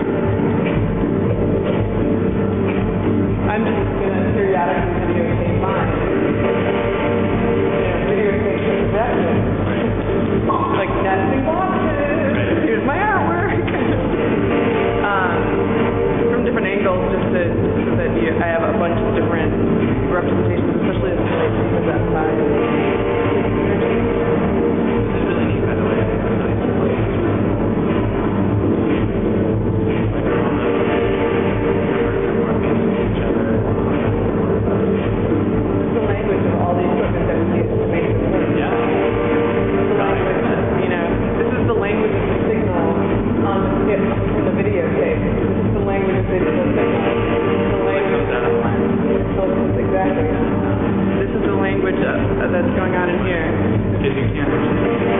I'm just going to periodically videotape mine. Videotape projection. Like nesting boxes. Here's my artwork. From different angles, just so that I have a bunch of different representations, especially as it relates to that side. It's really neat, by the way. It's a nice place. The language of all the equipment that we use to make this work. Yeah. The language, this is the language of the signal on the skip from the videotape. This is the language of digital signal. The language exactly. This is the language that's going on in here. If you can't understand.